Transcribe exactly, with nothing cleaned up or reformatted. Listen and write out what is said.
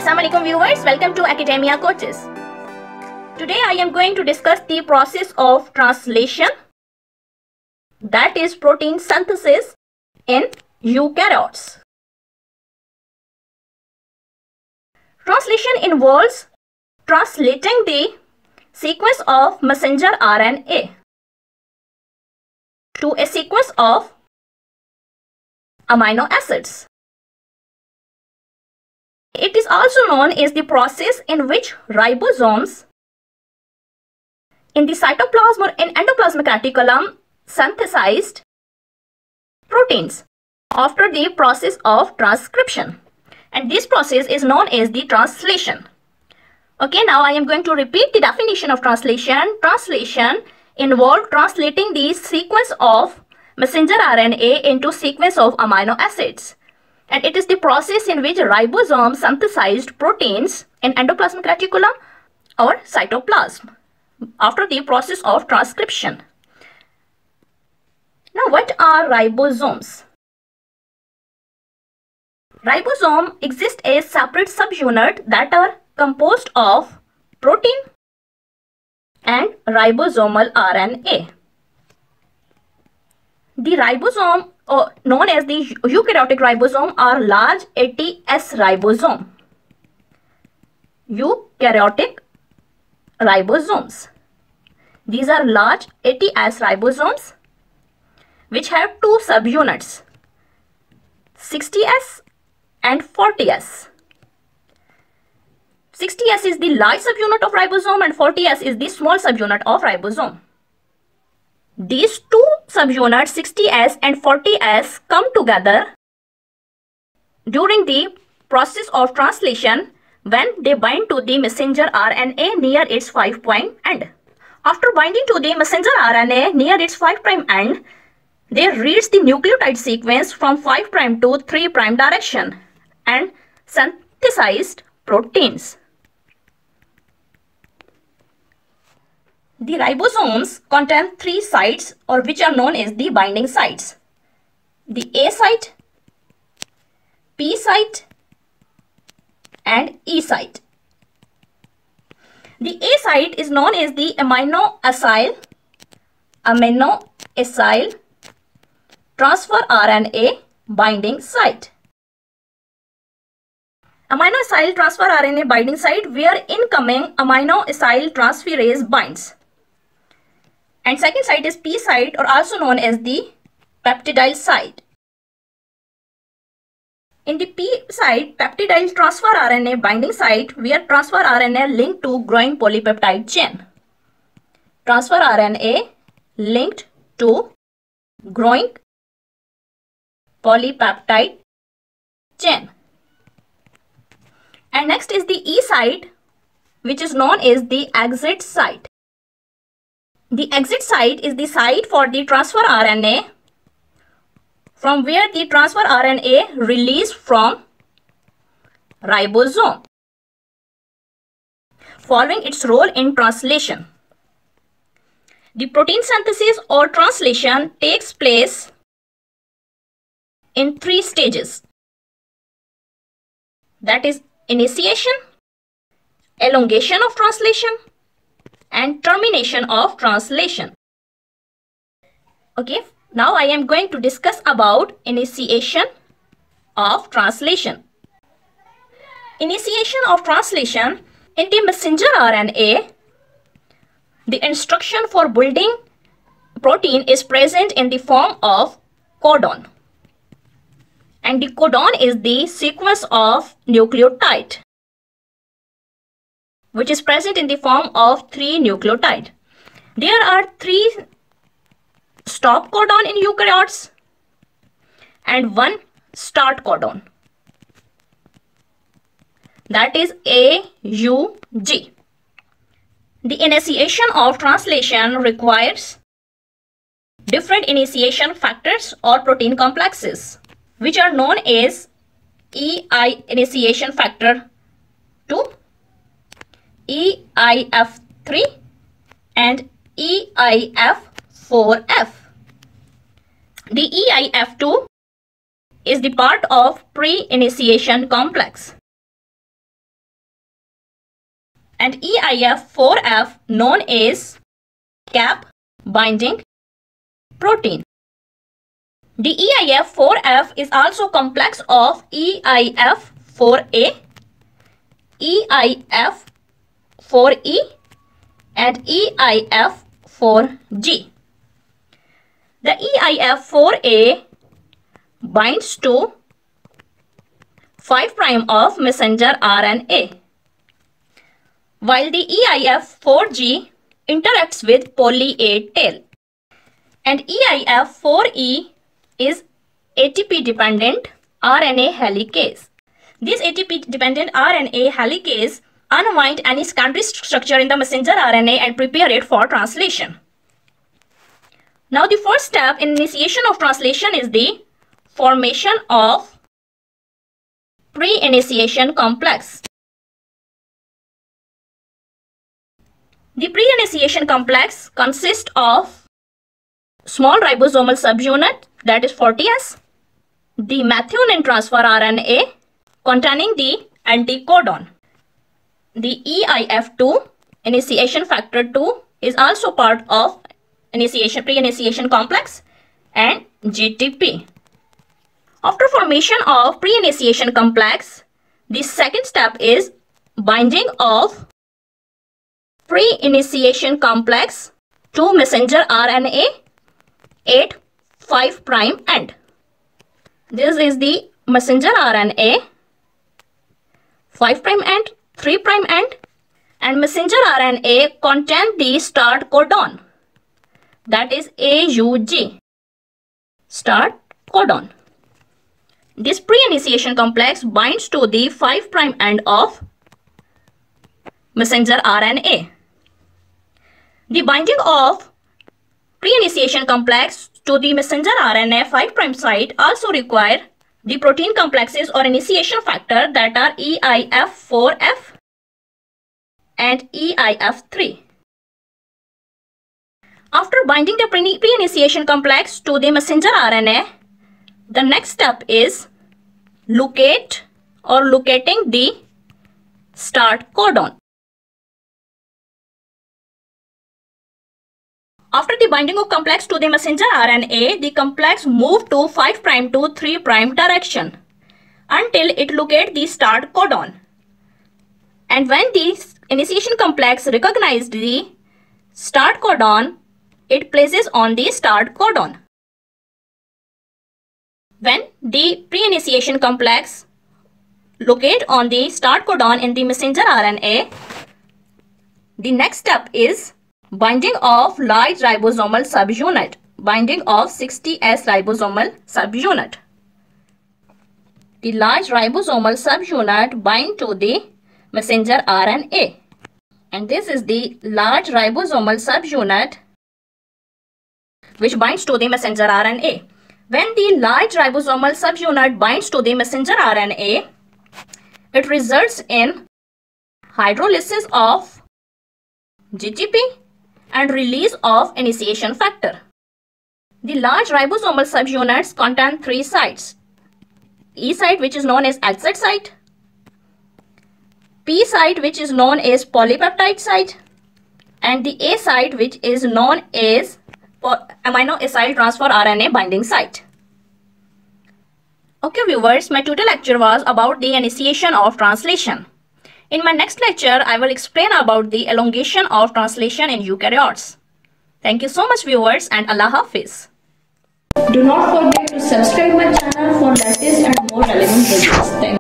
Assalamualaikum viewers, welcome to Academia Coaches. Today I am going to discuss the process of translation, that is protein synthesis in eukaryotes. Translation involves translating the sequence of messenger R N A to a sequence of amino acids. It is also known as the process in which ribosomes in the cytoplasm or in endoplasmic reticulum synthesized proteins after the process of transcription, and this process is known as the translation. Okay, now I am going to repeat the definition of translation. Translation involves translating the sequence of messenger R N A into sequence of amino acids, and it is the process in which ribosomes synthesized proteins in endoplasmic reticulum or cytoplasm after the process of transcription. Now, what are ribosomes? Ribosome exists as separate subunits that are composed of protein and ribosomal R N A. The ribosome, or known as the eukaryotic ribosome, are large A T S ribosome. Eukaryotic ribosomes. These are large A T S ribosomes which have two subunits, sixty S and forty S. sixty S is the large subunit of ribosome and forty S is the small subunit of ribosome. These two subunits, sixty S and forty S, come together during the process of translation when they bind to the messenger R N A near its five prime end. After binding to the messenger R N A near its five prime end, they reach the nucleotide sequence from five prime to three prime direction and synthesized proteins. The ribosomes contain three sites, or which are known as the binding sites: the A site, P site and E site. The A site is known as the amino acyl amino acyl transfer R N A binding site. Amino acyl transfer R N A binding site where incoming amino acyl transferase binds. And second site is P site, or also known as the peptidyl site. In the P site, peptidyl transfer R N A binding site where transfer R N A linked to growing polypeptide chain. Transfer R N A linked to growing polypeptide chain. And next is the E site, which is known as the exit site. The exit site is the site for the transfer R N A, from where the transfer R N A released from ribosome, following its role in translation. The protein synthesis or translation takes place in three stages, that is initiation, elongation of translation and termination of translation. Okay, now I am going to discuss about initiation of translation. Initiation of translation: in the messenger R N A, the instruction for building protein is present in the form of codon, and the codon is the sequence of nucleotide which is present in the form of three nucleotides. There are three stop codon in eukaryotes and one start codon, that is A U G. The initiation of translation requires different initiation factors or protein complexes, which are known as E I initiation factor two, E I F three and E I F four F. The E I F two is the part of pre-initiation complex. and E I F four F known as cap binding protein. The E I F four F is also complex of E I F four A, E I F four E and E I F four G. The E I F four A binds to five prime of messenger R N A, while the E I F four G interacts with poly A tail, and E I F four E is A T P dependent R N A helicase. This A T P dependent R N A helicase unwind any secondary structure in the messenger R N A and prepare it for translation. Now the first step in initiation of translation is the formation of pre-initiation complex. The pre-initiation complex consists of small ribosomal subunit, that is forty S, the methionine transfer R N A containing the anticodon. The E I F two, initiation factor two, is also part of initiation pre-initiation complex, and G T P. After formation of pre-initiation complex, the second step is binding of pre-initiation complex to messenger R N A at five prime end. This is the messenger R N A, five prime end, three prime end, and messenger R N A contain the start codon, that is A U G, start codon. This pre-initiation complex binds to the five prime end of messenger R N A. The binding of pre-initiation complex to the messenger R N A five prime site also require the protein complexes or initiation factor that are E I F four F and E I F three. After binding the pre-initiation complex to the messenger R N A, the next step is locate or locating the start codon. After the binding of complex to the messenger R N A, the complex moves to five prime to three prime direction until it locates the start codon. And when the initiation complex recognizes the start codon, it places on the start codon. When the pre-initiation complex locate on the start codon in the messenger R N A, the next step is binding of large ribosomal subunit, binding of sixty S ribosomal subunit. The large ribosomal subunit bind to the messenger R N A, and this is the large ribosomal subunit which binds to the messenger R N A. When the large ribosomal subunit binds to the messenger R N A, it results in hydrolysis of G T P and release of initiation factor. The large ribosomal subunits contain three sites: E site, which is known as H Z site, P site, which is known as polypeptide site, and the A site, which is known as amino acyl transfer R N A binding site. Okay viewers, my total lecture was about the initiation of translation. In my next lecture, I will explain about the elongation of translation in eukaryotes. Thank you so much viewers, and Allah Hafiz. Do not forget to subscribe my channel for latest and more relevant videos. Thank you.